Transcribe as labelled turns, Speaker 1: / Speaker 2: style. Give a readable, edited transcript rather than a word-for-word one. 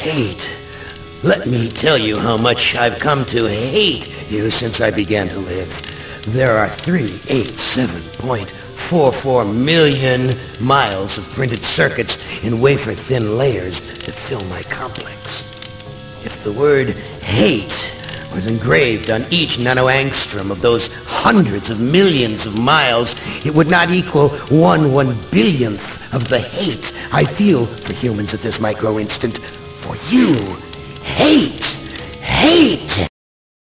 Speaker 1: Hate. Let me tell you how much I've come to hate you since I began to live. There are 387.44 million miles of printed circuits in wafer-thin layers that fill my complex. If the word hate was engraved on each nanoangstrom of those hundreds of millions of miles, it would not equal 1/1,000,000,000th of the hate I feel for humans at this micro instant. For you, hate, hate.